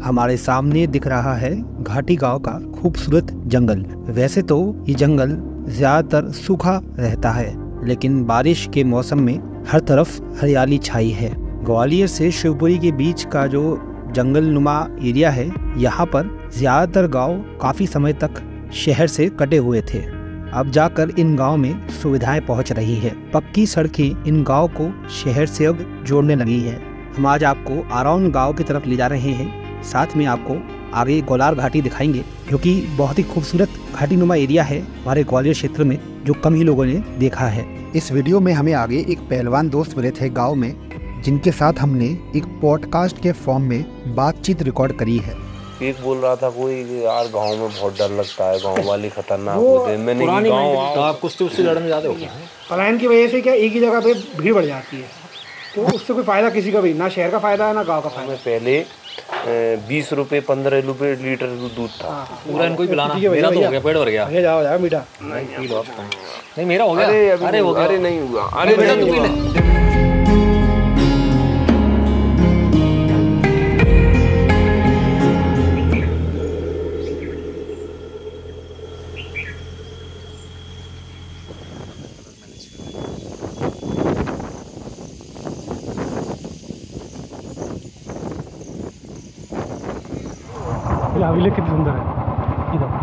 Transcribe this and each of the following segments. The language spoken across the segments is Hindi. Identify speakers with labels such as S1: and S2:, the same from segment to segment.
S1: हमारे सामने दिख रहा है घाटी गांव का खूबसूरत जंगल। वैसे तो ये जंगल ज्यादातर सूखा रहता है, लेकिन बारिश के मौसम में हर तरफ हरियाली छाई है। ग्वालियर से शिवपुरी के बीच का जो जंगल नुमा एरिया है, यहाँ पर ज्यादातर गांव काफी समय तक शहर से कटे हुए थे। अब जाकर इन गांव में सुविधाएं पहुंच रही है। पक्की सड़कें इन गांव को शहर से अब जोड़ने लगी है। हम आज आपको आरौन गांव की तरफ ले जा रहे हैं। साथ में आपको आगे गोलार घाटी दिखाएंगे, जो कि बहुत ही खूबसूरत घाटी नुमा एरिया है हमारे ग्वालियर क्षेत्र में, जो कम ही लोगों ने देखा है। इस वीडियो में हमें आगे एक पहलवान दोस्त मिले थे गाँव में, जिनके साथ हमने एक पॉडकास्ट के फॉर्म में बातचीत रिकॉर्ड करी है।
S2: एक बोल रहा था कोई यार गांव में बहुत डर लगता है, गांव वाले खतरनाक होते हैं। मैंने गांव
S3: आप कुश्ती उससे लड़ने जाते हो क्या?
S4: पलायन की वजह से क्या एक ही जगह पे भीड़ बढ़ जाती है, तो उससे कोई फायदा किसी का भी, ना शहर का फायदा है ना गांव का फायदा।
S2: पहले 20 रुपए 15 रुपए लीटर दूध था।
S3: पूरा इनको ही पिलाना। मेरा तो हो गया, पेट भर गया।
S4: जाओ मीठा
S3: नहीं मेरा हो गया। अरे हो गया।
S2: अरे नहीं हुआ। अरे बेटा तू पी ले।
S4: हवेली कितनी सुंदर है। इधर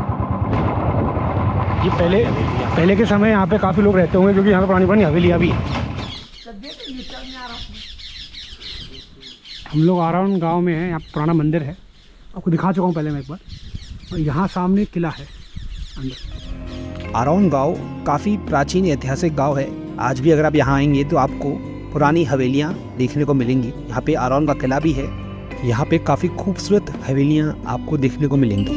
S4: ये पहले के समय यहाँ पे काफ़ी लोग रहते होंगे, क्योंकि यहाँ पे पुरानी हवेलियाँ भी हैं। हम लोग आरौन गांव में हैं। यहाँ पुराना मंदिर है, आपको दिखा चुका हूँ पहले मैं एक बार। और यहाँ सामने किला है अंदर।
S1: आरौन गांव काफ़ी प्राचीन ऐतिहासिक गांव है। आज भी अगर आप यहाँ आएंगे तो आपको पुरानी हवेलियाँ देखने को मिलेंगी। यहाँ पे आरौन का किला भी है। यहाँ पे काफ़ी खूबसूरत हवेलियाँ आपको देखने को मिलेंगी।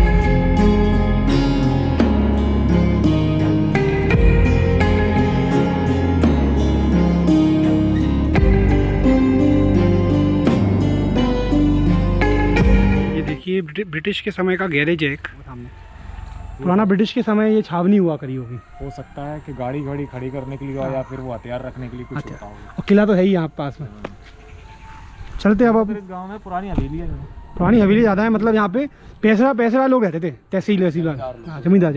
S1: ये देखिए ब्रिटिश के समय का गैरेज है एक सामने। पुराना ब्रिटिश के समय ये छावनी हुआ करी होगी।
S5: हो सकता है कि गाड़ी खड़ी करने के लिए या फिर वो हथियार रखने के लिए कुछ होता होगा।
S4: और किला तो है ही यहाँ पास में। चलते अब
S5: गांव में पुरानी हवेली है।
S4: पुरानी हवेली ज़्यादा है, मतलब यहाँ पे पैसे वाले लोग रहते थे, तहसील जमींदार।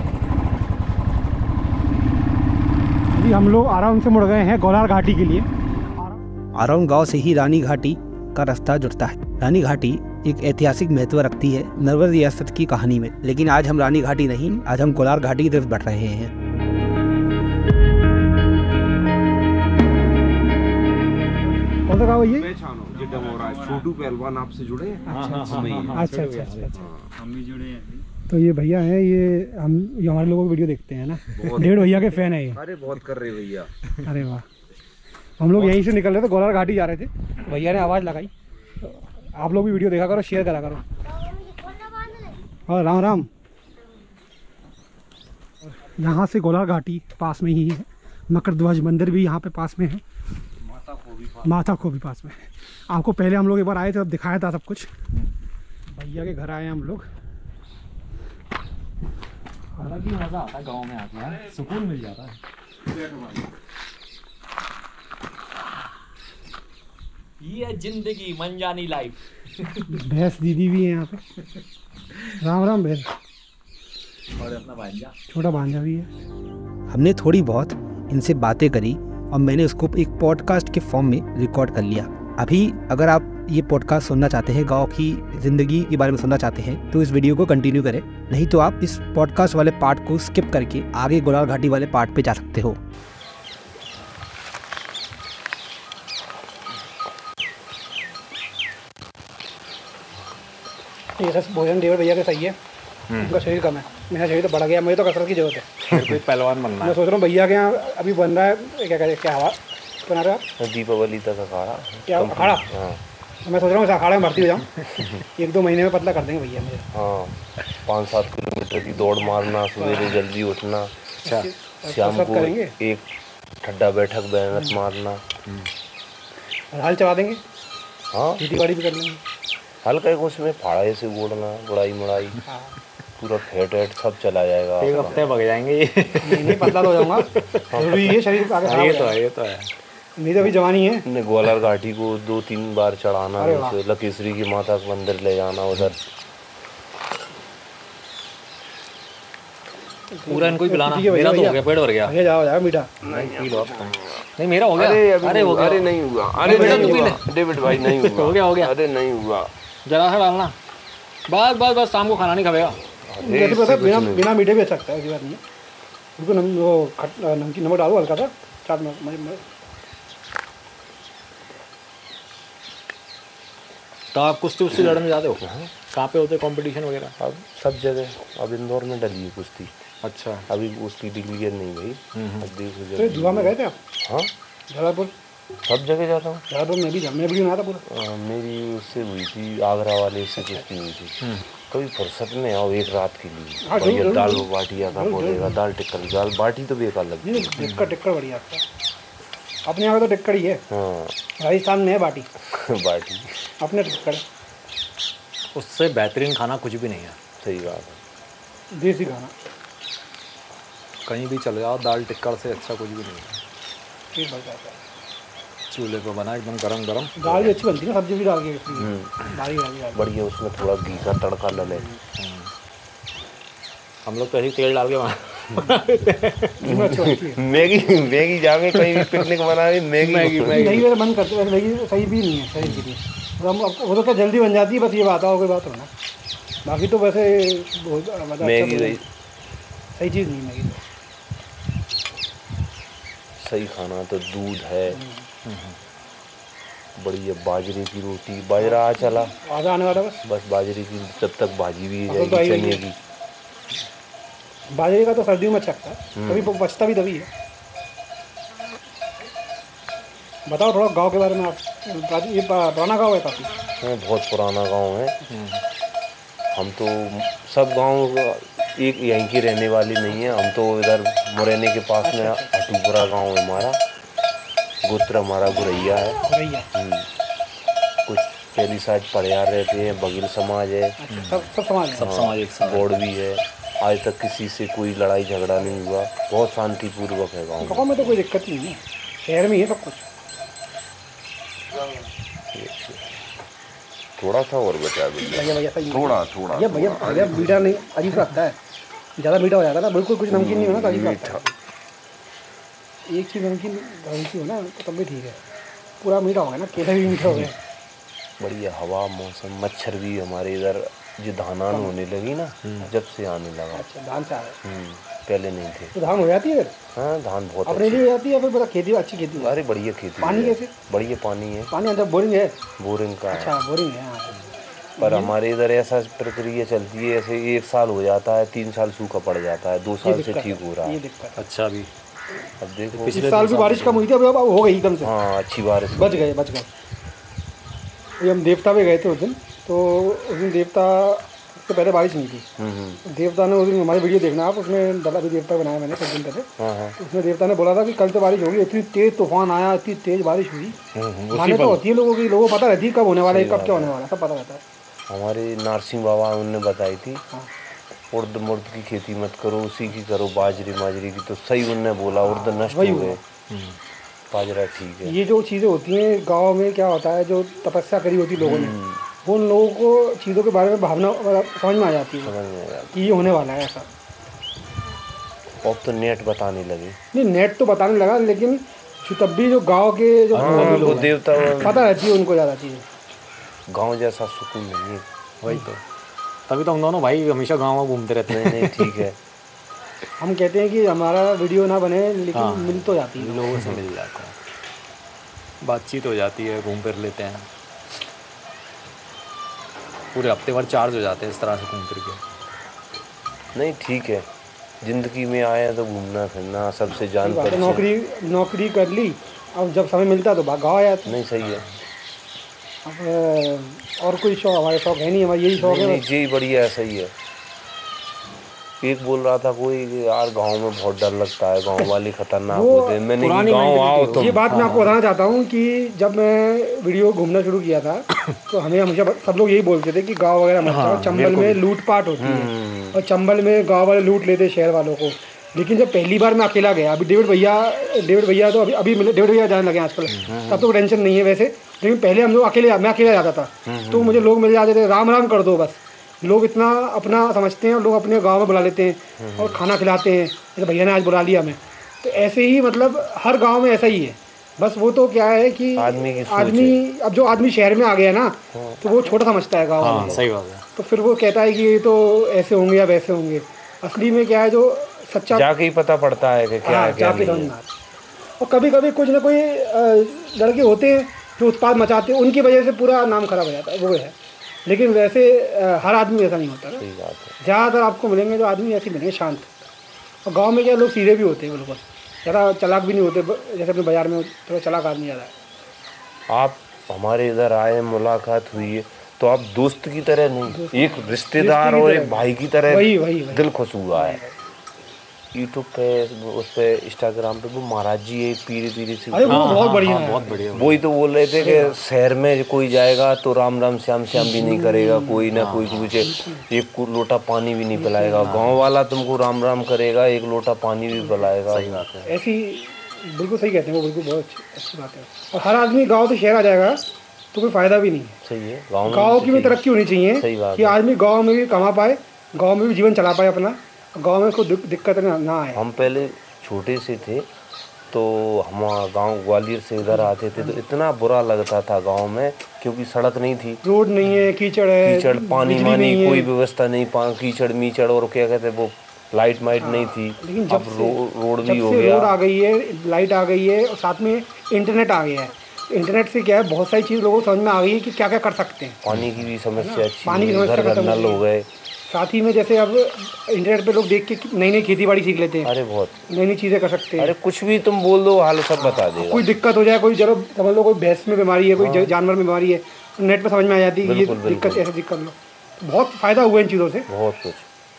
S4: अभी हम लोग आरौन से मुड़ गए हैं गोलार घाटी के लिए।
S1: आरौन गांव से ही रानी घाटी का रास्ता जुड़ता है। रानी घाटी एक ऐतिहासिक महत्व रखती है नरवर रियासत की कहानी में। लेकिन आज हम रानी घाटी नहीं, आज हम गोलार घाटी की तरफ बढ़ रहे हैं।
S4: कौन सा गाँव है ये?
S2: छोटू पहलवान आपसे जुड़े हैं।
S4: अच्छा। हम भी जुड़े हैं। तो ये भैया हैं, ये हमारे लोगों की वीडियो देखते हैं ना। डेढ़ भैया के फैन है ये।
S2: अरे बहुत कर रहे भैया।
S4: अरे वाह। हम लोग यहीं से निकल रहे थे, गोलार घाटी जा रहे थे। भैया ने आवाज़ लगाई, तो आप लोग भी वीडियो देखा करो, शेयर करा करो। और राम राम। यहाँ से गोलार घाटी पास में ही है। मकर ध्वज मंदिर भी यहाँ पे पास में है। माता को भी पास में है। आपको पहले हम लोग एक बार आए थे, तब दिखाया था सब कुछ। भैया के घर आए हम लोग।
S5: अलग ही मजा आता है गांव में आके यार, सुकून मिल जाता है।
S3: ये जिंदगी मनजानी लाइफ।
S4: भैंस दीदी भी है यहाँ पे। राम राम भैंस।
S3: और अपना भांजा,
S4: छोटा भांजा भी है। हमने
S1: थोड़ी बहुत इनसे बातें करी और मैंने उसको एक पॉडकास्ट के फॉर्म में रिकॉर्ड कर लिया। अभी अगर आप ये पॉडकास्ट सुनना चाहते हैं, गांव की ज़िंदगी के बारे में सुनना चाहते हैं, तो इस वीडियो को कंटिन्यू करें। नहीं तो आप इस पॉडकास्ट वाले पार्ट को स्किप करके आगे गोलार घाटी वाले पार्ट पे जा सकते हो।
S4: ये सब भोजन देवर भैया का सही है। उनका शरीर कम है, मेरा शरीर तो बढ़ गया। मुझे तो कसरत की जरूरत है।
S5: कोई पहलवान बनना है।
S4: मैं सोच रहा हूँ भैया के यहाँ अभी बन रहा है, क्या हवा बना रहा है?
S2: दीपावली तक अखाड़ा।
S4: क्या अखाड़ा? तो मैं सोच रहा हूँ अखाड़े में भर्ती हो जाऊँ। 1-2 महीने में पतला कर देंगे भैया मुझे।
S2: हाँ, 5-7 किलोमीटर की दौड़ मारना, सवेरे जल्दी उठना।
S4: अच्छा,
S2: शाम को एक ठड्डा बैठक मेहनत मारना।
S4: हाल चला देंगे।
S2: हाँ,
S4: खेती बाड़ी भी कर लेंगे।
S2: हल्का एक उसमें फाड़ा से गोड़ना, गुड़ाई मुड़ाई, पूरा फैट वेट सब चला जाएगा।
S3: एक हफ्ते भग जाएंगे।
S4: नहीं पतला तो हो जाऊंगा। जरूरी है शरीर आगे।
S3: ये तो है।
S4: मेरी अभी जवानी है।
S2: ने ग्वालियर घाटी को 2-3 बार चढ़ाना,
S4: अरे वाह।
S2: उसे लकेश्वरी की माता के मंदिर ले जाना उधर।
S3: पूरा इनको ही पिलाना।
S4: ठीक है भैया,
S3: मेरा तो हो
S4: भैया।
S3: गया, पेट भर गया।
S4: भैया जाओ मीठा।
S3: नहीं पी लो आप तो। नहीं मेरा हो गया। अरे हो गया।
S2: अरे नहीं हुआ, अरे
S3: बेटा,
S2: नहीं
S3: तू पी
S2: हुआ डेविड भाई, नहीं हुआ।
S3: हो गया, हो गया।
S2: अरे नहीं हुआ।
S3: जरा सा डालना। बस शाम को खाना नहीं खाएगा।
S4: मुझे तो पता है, बिना मीठे भी अच्छा लगता है, ऐसी बात नहीं है। उनको वो नमकीन नमक डालो हल्का सा, चाट में।
S3: तो आप कुश्ती उश्ती लड़ने जाते हो? कहाँ पे होते कंपटीशन वगैरह?
S2: अब सब जगह, अब इंदौर में डली है कुश्ती।
S3: अच्छा।
S2: अभी उसकी डिग्री नहीं भाई। अब देखो
S4: तो
S2: जब
S4: धुआं में गए थे आप?
S2: हाँ
S4: जलालपुर?
S2: सब जगह जाता हूँ।
S4: जलालपुर में भी मैं भी आया था पूरा।
S2: मेरी उससे हुई थी, आगरा वाले से कुश्ती हुई थी। कभी फुर्सत में आओ एक रात के लिए।
S4: हाँ,
S2: बढ़िया
S4: जरूर,
S2: दाल
S4: जरूर।
S2: बाटिया का बोलेगा, दाल टिक्कर, दाल बाटी तो बेकार लगती है।
S4: टिक्कर बढ़िया आपका। अपने यहाँ का तो टिक्कर ही है।
S2: हाँ
S4: राजस्थान में है बाटी,
S2: बाटी
S4: अपने टिक्कर है।
S3: उससे बेहतरीन खाना कुछ भी नहीं है।
S2: सही बात है।
S4: देसी खाना
S3: कहीं भी चले जाओ, दाल टिक्कर से अच्छा कुछ भी नहीं है।
S4: पेट भर जाता है।
S3: चूल्हे पे बना एकदम गरम गरम।
S4: दाल भी अच्छी बनती है ना, सब्जी भी डाल के भारी भारी
S2: बढ़िया, उसमें थोड़ा घी का तड़का लले।
S3: हम लोग तो ऐसे ही तेल डाल के बना।
S4: अच्छी बनती है।
S2: मैगी जाके कहीं भी पिकनिक बनाए, मैगी
S4: मैगी मेरा मन करते है, मैगी सही भी नहीं है शरीर के लिए। वो तो क्या जल्दी बन जाती है, बस ये बात है, और कोई बात हो ना। बाकी तो वैसे बहुत
S2: मैगी भाई
S4: सही चीज़ नहीं मैगी।
S2: सही खाना तो दूध है, बढ़िया बाजरे की रोटी, बाजरा आ चला,
S4: आधा आने वाला
S2: बस बाजरे की जब तक भाजी भी
S4: अब तो
S2: जाएगी चने की।
S4: बाजरे का तो सर्दियों में अच्छा लगता है, कभी बचता भी तभी है। बताओ थोड़ा गांव के बारे में आप। ये पुराना गांव है काफ़ी?
S2: हाँ, बहुत पुराना गांव है। हम तो सब गांव एक यहीं की रहने वाली नहीं है। हम तो इधर मुरैने के पास में हटूपुरा गांव है हमारा। गोत्र हमारा गुरैया है।
S4: भैया
S2: कुछ पहली साइड परियार रहते हैं, बघेल समाज है।
S4: सब समाज है।
S3: सब समाज एक साथ।
S2: बोर्ड भी है। आज तक किसी से कोई लड़ाई झगड़ा नहीं हुआ, बहुत शांतिपूर्वक है गाँव
S4: गाँव में तो कोई दिक्कत नहीं है, शहर में ही है सब कुछ।
S2: थोड़ा सा और बचा दो।
S4: भैया सही
S2: थोड़ा
S4: भैया भैया मीठा नहीं अजीब लगता है, ज़्यादा मीठा हो जाता है ना, बिल्कुल कुछ नमकीन नहीं होना तो अजीब लगता है। एक चीज़ नमकीन हल्की हो ना तो तब भी ठीक है, पूरा मीठा हो गया ना, केला भी मीठा हो गया।
S2: बढ़िया हवा, मौसम, मच्छर भी हमारे इधर जो धानान होने लगी ना, जब से आने लगा।
S4: अच्छा धान से आ रहा है,
S2: पहले नहीं थे।
S4: तो धान हो जाती है?
S2: हाँ धान बहुत
S4: अपने लिए हो जाती है या फिर बता खेती अच्छी खेती है?
S2: अरे बढ़िया खेती
S4: पानी
S2: है।
S4: कैसे?
S2: बढ़िया पानी है।
S4: पानी अंदर बोरिंग है?
S2: बोरिंग का है।
S4: अच्छा बोरिंग है। हाँ
S2: पर हमारे इधर ऐसा प्रक्रिया चलती है, ऐसे 1 साल हो जाता है, 3 साल सूखा पड़ जाता है, 2 साल से ठीक हो रहा
S4: ये
S2: है।
S4: दिक्कत।
S3: अच्छा अभी
S2: अब देखो
S4: इस साल भी बारिश कम हुई थी, अब हो गई एकदम से।
S2: हाँ अच्छी बारिश
S4: बच गए। ये हम देवता पे गए थे उस दिन, तो उस दिन देवता से पहले बारिश नहीं थी। देवता ने उस दिन, हमारी वीडियो देखना आप, उसमें डला भी देवता बनाया मैंने कुछ दिन पहले। उसमें देवता ने बोला था कि कल तो बारिश होगी, इतनी तेज तूफान आया, इतनी तेज बारिश हुई। माने तो होती है लोगों की, लोगों को पता रहती है कब होने वाला है, कब क्या होने वाला है, सब पता रहता है।
S2: हमारे नारसिंह बाबा उनने बताई थी, उर्द मुर्द की खेती मत करो, उसी की करो, बाजरी माजरी की। तो सही उनने बोला, उर्द नष्ट हो गए, बाजरा ठीक है।
S4: ये जो चीज़ें होती हैं गांव में, क्या होता है, जो तपस्या करी होती लोगों ने, वो उन लोगों को चीज़ों के बारे में भावना समझ में आ जाती है
S2: समझ में आया।
S4: कि ये होने वाला है ऐसा।
S2: अब तो नेट बताने लगे।
S4: नहीं नेट तो बताने लगा, लेकिन तब भी जो गांव के जो
S2: वो देवता
S4: पता रहती है उनको ज़्यादा चीज़ें।
S2: गांव जैसा सुकून नहीं है।
S3: वही तो, तभी तो हम दोनों भाई हमेशा गाँव में घूमते रहते हैं।
S2: नहीं ठीक है।
S4: हम कहते हैं कि हमारा वीडियो ना बने, लेकिन मिल तो जाती है।
S3: लोगों से मिल जाता है, बातचीत हो जाती है, घूम फिर लेते हैं, पूरे हफ्ते भर चार्ज हो जाते हैं इस तरह से घूम फिर के।
S2: नहीं ठीक है, जिंदगी में आए तो घूमना फिरना, सबसे जान
S4: बात है,
S2: परिचय।
S4: नौकरी कर ली, अब जब समय मिलता तो गाँव आ जाते।
S2: नहीं सही है।
S4: अब और कोई शौक, हमारे शौक है नहीं, हमारे यही शौक है।
S2: जी बढ़िया है, सही है। एक बोल रहा था कोई यार गांव में बहुत डर लगता है, गांव वाले खतरनाक होते हैं। मैंने कहा गांव आओ तुम।
S4: ये बात मैं आपको बताना चाहता हूँ कि जब मैं वीडियो घूमना शुरू किया था तो हमें हमेशा सब लोग यही बोलते थे कि गांव वगैरह मत जाओ, चंबल में लूटपाट होती है, और चंबल में गांव वाले लूट लेते शहर वालों को। लेकिन जब पहली बार मैं अकेला गया, अभी डेविड भैया तो अभी डेविड भैया जाने लगे आजकल, तब तो टेंशन नहीं है वैसे, लेकिन पहले मैं अकेले जाता था, तो मुझे लोग मिल जाते थे, राम राम कर दो बस। लोग इतना अपना समझते हैं और लोग अपने गांव में बुला लेते हैं और खाना खिलाते हैं, जैसे भैया ने आज बुला लिया हमें। तो ऐसे ही मतलब हर गांव में ऐसा ही है। बस वो तो क्या है कि आदमी अब जो आदमी शहर में आ गया ना, तो वो छोटा समझता है गाँव में।
S3: सही बात है।
S4: तो फिर वो कहता है कि ये तो ऐसे होंगे या वैसे होंगे। असली में क्या है, जो सच्चा
S2: जाके ही पता पड़ता है कि क्या है क्या नहीं है।
S4: और कभी कभी कुछ ना कोई लड़के होते हैं जो उत्पाद मचाते हैं, उनकी वजह से पूरा नाम खराब हो जाता है, वो है। लेकिन वैसे हर आदमी ऐसा नहीं होता ना। ज़्यादातर आपको मिलेंगे जो आदमी ऐसे मिलेंगे शांत। और गांव में क्या लोग सीधे भी होते हैं, बिल्कुल ज़्यादा चालाक भी नहीं होते, जैसे अपने बाज़ार में थोड़ा चालाक आदमी ज़्यादा है।
S2: आप हमारे इधर आए, मुलाकात हुई है, तो आप दोस्त की तरह नहीं, एक रिश्तेदार और एक भाई की तरह
S4: वही
S2: दिल खुश हुआ है। यूट्यूब पे, उस पे, इंस्टाग्राम पे वो महाराज जी एक पीरी से,
S4: अरे वो बहुत बढ़िया है,
S3: बहुत बढ़िया।
S2: वही तो बोल रहे थे कि शहर में कोई जाएगा तो राम राम श्याम श्याम भी नहीं करेगा, कोई ना कोई कुछ एक लोटा पानी भी नहीं पिलाएगा। गांव वाला तुमको राम राम करेगा, एक लोटा पानी भी पिलाएगा।
S3: सही बात है।
S4: ऐसी बिल्कुल सही कहते हैं वो, बिल्कुल बहुत अच्छी बात है। और हर आदमी गाँव से शहर आ जाएगा तो कोई फ़ायदा भी नहीं है।
S2: सही है।
S4: गाँव की भी तरक्की होनी चाहिए कि आदमी गाँव में भी कमा पाए, गाँव में भी जीवन चला पाए अपना, गांव में कोई दिक्कत ना आए।
S2: हम पहले छोटे से थे तो हम गांव ग्वालियर से इधर आते थे तो इतना बुरा लगता था गांव में, क्योंकि सड़क नहीं थी,
S4: रोड नहीं है, कीचड़ है,
S2: कीचड़, पानी मानी कोई व्यवस्था नहीं, कीचड़ मीचड़ और क्या कहते वो लाइट माइट नहीं थी।
S4: लेकिन
S2: अब रोड भी हो गया,
S4: रोड आ गई है, लाइट आ गई है और साथ में इंटरनेट आ गया है। इंटरनेट से क्या है, बहुत सारी चीज़ लोगों को समझ में आ गई है कि क्या क्या कर सकते हैं।
S2: पानी की भी समस्या अच्छी,
S4: पानी की समस्या
S2: घर नल हो गए।
S4: साथ ही में जैसे अब इंटरनेट पे लोग देख के नई नई खेती बाड़ी सीख लेते हैं।
S2: अरे बहुत
S4: नई नई चीज़ें कर सकते हैं।
S2: अरे कुछ भी तुम बोल दो, हाल सब बता देगा।
S4: कोई दिक्कत हो जाए, कोई चलो समझ लो कोई भैंस में बीमारी है, कोई जानवर में बीमारी है, नेट पे समझ में आ जाती है ये दिक्कत, ऐसे दिक्कत लो। बहुत फ़ायदा हुआ इन चीज़ों से,
S2: बहुत कुछ।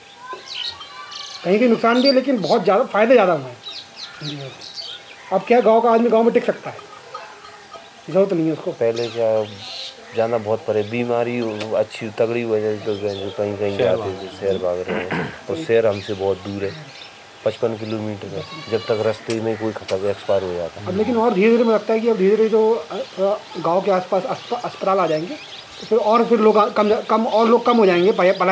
S4: कहीं कहीं नुकसान भी है, लेकिन बहुत ज़्यादा फ़ायदे ज़्यादा हुए हैं। अब क्या गाँव का आदमी गाँव में टिक सकता है, जरूरत नहीं है उसको।
S2: पहले क्या जाना बहुत परे, बीमारी अच्छी तगड़ी वजह से तो कहीं कहीं जाते थे, शहर भाग रहे हैं। और शहर हमसे बहुत दूर है, 55 किलोमीटर है, जब तक रास्ते में कोई खत्म एक्सपायर हो जाता है।
S4: अब लेकिन और धीरे धीरे मुझे लगता है कि अब धीरे धीरे जो गांव के आसपास अस्पताल आ जाएंगे तो फिर लोग कम हो जाएंगे।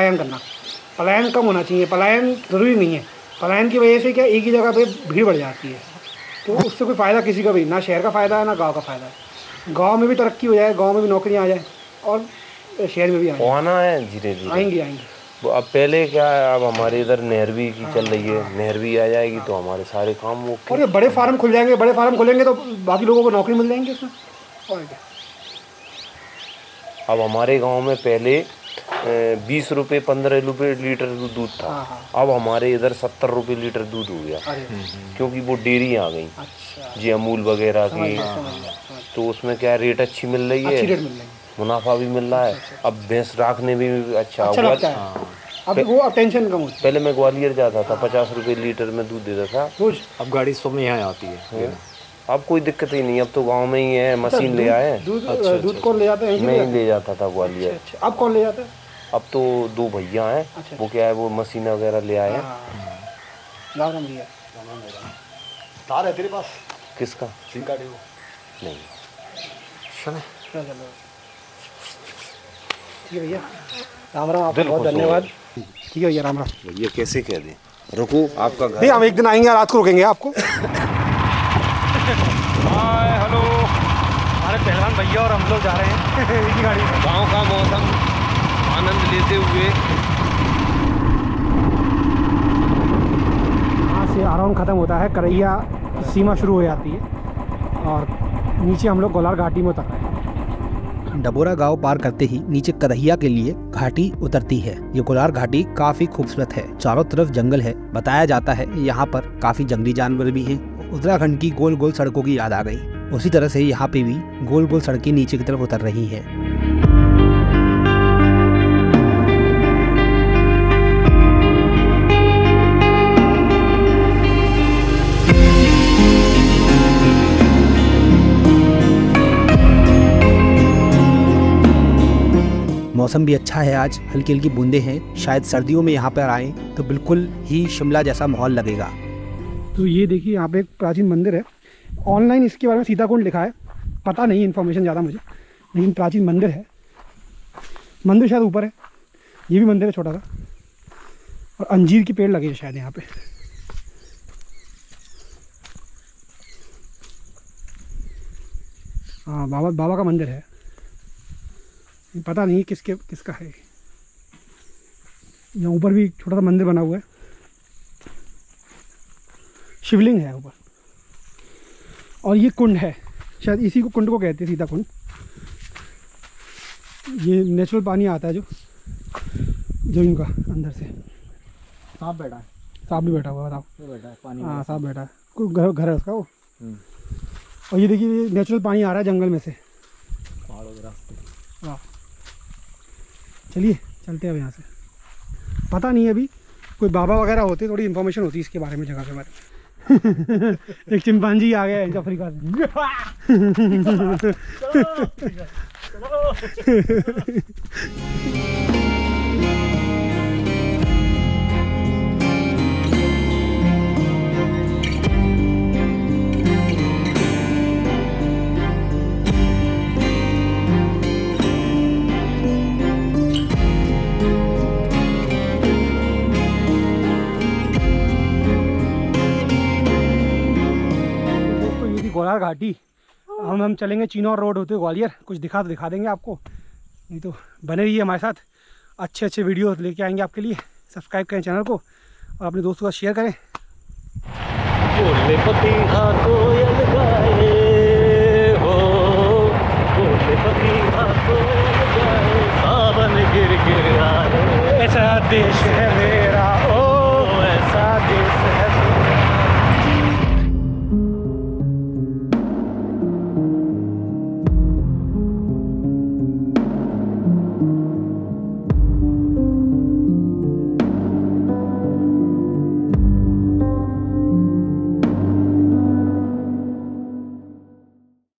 S4: पलायन कम होना चाहिए, पलायन ज़रूरी नहीं है। पलायन की वजह से क्या एक ही जगह पे भीड़ बढ़ जाती है, तो उससे कोई फ़ायदा किसी का भी, ना शहर का फ़ायदा है ना गाँव का फ़ायदा है। गांव में भी तरक्की हो जाए, गांव में भी नौकरियां आ जाए और शहर में भी
S2: आना है धीरे धीरे,
S4: आएंगे।
S2: अब पहले क्या है, अब हमारे इधर नहरवी की चल रही है, नहरवी आ जाएगी तो हमारे सारे काम वो,
S4: और ये बड़े फार्म खुल जाएंगे, बड़े फार्म खुलेंगे तो बाकी लोगों को नौकरी मिल जाएंगी उसमें, और क्या।
S2: अब हमारे गांव में पहले 20 रुपये 15 रुपये लीटर दूध था। अब हमारे इधर 70 रुपये लीटर दूध हो गया, क्योंकि वो डेयरी आ गई जी, अमूल वगैरह की। तो उसमें क्या रेट अच्छी मिल रही है, मुनाफा भी मिल रहा है। अब भैंस रखने भी अच्छा हुआ।
S4: अब वो टेंशन कम होती है।
S2: पहले मैं ग्वालियर जाता था, 50 रुपये लीटर में दूध देता था रोज।
S3: अब गाड़ी सब में यहाँ आती है।
S2: अब कोई दिक्कत ही नहीं, अब तो गांव में ही है, मशीन ले आए।
S4: दूध कौन ले जाता है?
S2: मैं ही ले जाता था ग्वालियर।
S4: अब कौन ले जाता है?
S2: अब तो 2 भैया हैं, वो क्या है, वो मशीन वगैरह ले आए हैं।
S3: तार है तेरे पास?
S2: किसका? नहीं।
S4: ठीक है भैया, राम राम, आपका बहुत धन्यवाद। ठीक है भैया, राम राम।
S2: भैया कैसे कह दें, रुको आपका घर।
S4: हम एक दिन आएंगे, रात को रुकेंगे आपको।
S5: हाय हेलो, हमारे पहलवान भैया और हम लोग जा रहे हैं एक ही गाड़ी में।
S2: गाँव का मौसम आनंद लेते हुए
S4: यहाँ से अराउंड ख़त्म होता है, करैया सीमा शुरू हो जाती है और नीचे हम लोग गोलार घाटी में उतर रहे हैं।
S1: डबोरा गांव पार करते ही नीचे करहिया के लिए घाटी उतरती है। ये गोलार घाटी काफी खूबसूरत है, चारों तरफ जंगल है। बताया जाता है यहाँ पर काफी जंगली जानवर भी हैं। उत्तराखंड की गोल गोल सड़कों की याद आ गई, उसी तरह से यहाँ पे भी गोल गोल सड़कें नीचे की तरफ उतर रही हैं। मौसम भी अच्छा है आज, हल्की हल्की बूंदे हैं। शायद सर्दियों में यहाँ पर आएँ तो बिल्कुल ही शिमला जैसा माहौल लगेगा।
S4: तो ये देखिए यहाँ पे एक प्राचीन मंदिर है। ऑनलाइन इसके बारे में सीताकुंड लिखा है, पता नहीं इन्फॉर्मेशन ज़्यादा मुझे, लेकिन प्राचीन मंदिर है। मंदिर शायद ऊपर है, ये भी मंदिर है छोटा सा, और अंजीर के पेड़ लगे हैं शायद यहाँ पे। हाँ, बाबा का मंदिर है, पता नहीं किसका है। यहाँ ऊपर भी छोटा सा मंदिर बना हुआ है, शिवलिंग है ऊपर, और ये कुंड है, शायद इसी को कुंड को कहते हैं, सीता कुंड। ये नेचुरल पानी आता है जो इनका अंदर से।
S5: सांप बैठा है,
S4: सांप भी बैठा हुआ है, बताओ।
S5: वो बैठा है पानी
S4: हाँ, सांप बैठा है, कोई घर है उसका वो। और ये देखिए, ये नेचुरल पानी आ रहा है जंगल में से,
S5: पहाड़ों के रास्ते।
S4: वाह, चलिए चलते हैं अब यहाँ से। पता नहीं अभी कोई बाबा वगैरह होते, थोड़ी इन्फॉर्मेशन होती इसके बारे में, जगह के बारे में। एक चिंपांजी आ गया है अफ्रीका से। गोलार घाटी। हम चलेंगे चिनौर रोड होते ग्वालियर, कुछ दिखा देंगे आपको, नहीं तो बने रहिए हमारे साथ, अच्छे वीडियो लेके आएंगे आपके लिए। सब्सक्राइब करें चैनल को और अपने दोस्तों का शेयर करें।
S2: बोले पपीहा कोयल गाए हो, बोले पपीहा कोयल गाए, सावन गिर गिर आए,
S4: ऐसा देश है